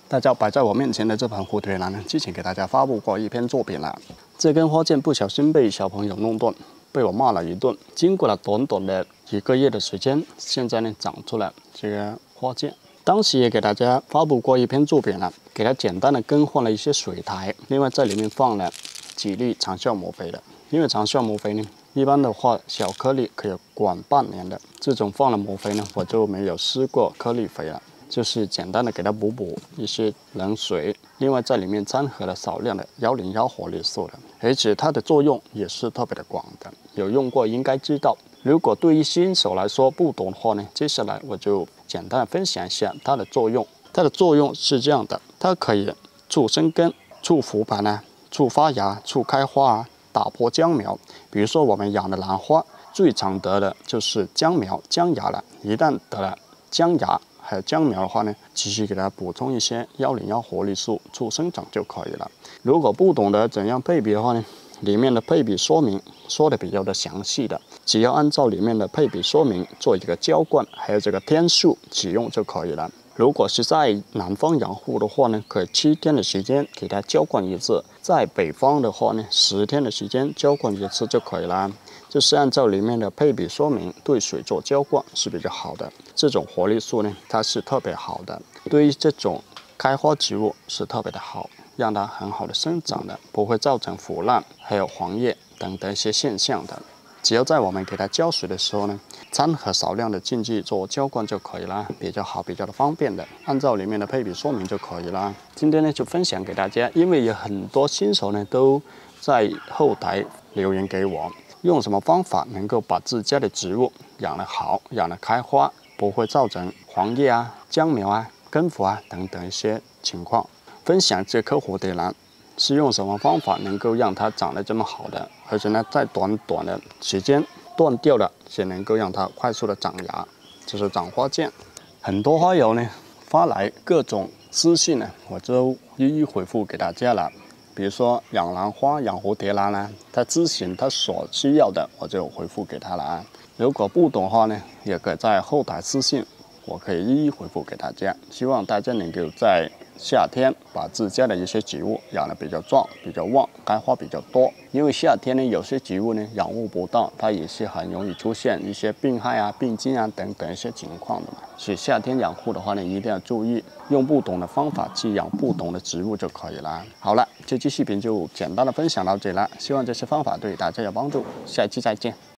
大家摆在我面前的这盆蝴蝶兰呢，之前给大家发布过一篇作品了。这根花剑不小心被小朋友弄断，被我骂了一顿。经过了短短的1个月的时间，现在呢长出了这个花剑。当时也给大家发布过一篇作品了，给它简单的更换了一些水苔，另外在里面放了几粒长效磨肥的。因为长效磨肥呢，一般的话小颗粒可以管半年的，这种放了磨肥呢，我就没有施过颗粒肥了。就是简单的给它补一些冷水，另外在里面掺和了少量的101活力素的，而且它的作用也是特别的广的，有用过应该知道。如果对于新手来说不懂的话呢，接下来我就简单的分享一下它的作用。它的作用是这样的，它可以促生根、促浮盘啊、促发芽、促开花啊，打破僵苗。比如说我们养的兰花，最常得的就是僵苗、僵芽了。一旦得了僵芽还有僵苗的话呢，继续给它补充一些101活力素，促生长就可以了。如果不懂得怎样配比的话呢，里面的配比说明说的比较的详细的，只要按照里面的配比说明做一个浇灌，还有这个天数使用就可以了。如果是在南方养护的话呢，可以7天的时间给它浇灌一次；在北方的话呢，10天的时间浇灌一次就可以了。就是按照里面的配比说明对水做浇灌是比较好的。这种活力素呢，它是特别好的，对于这种开花植物是特别的好，让它很好的生长的，不会造成腐烂还有黄叶等一些现象的。只要在我们给它浇水的时候呢，掺和少量的禁忌做浇灌就可以了，比较好，比较的方便的，按照里面的配比说明就可以了。今天呢就分享给大家，因为有很多新手呢都在后台留言给我，用什么方法能够把自家的植物养得好，养得开花，不会造成黄叶啊、僵苗啊、根腐啊等一些情况。分享这棵蝴蝶兰是用什么方法能够让它长得这么好的，而且呢在短的时间断掉了，也能够让它快速的长芽，就是长花剑。很多花友呢发来各种私信呢，我就一一回复给大家了。比如说养兰花、养蝴蝶兰呢，他咨询他所需要的，我就回复给他了啊。如果不懂的话呢，也可以在后台私信，我可以一一回复给大家。希望大家能够在夏天把自家的一些植物养得比较壮、比较旺，开花比较多。因为夏天呢，有些植物呢养护不当，它也是很容易出现一些病害啊、病菌啊等一些情况的嘛。所以夏天养护的话呢，一定要注意，用不同的方法去养不同的植物就可以了。好了，这期视频就简单的分享到这里了，希望这些方法对大家有帮助，下一期再见。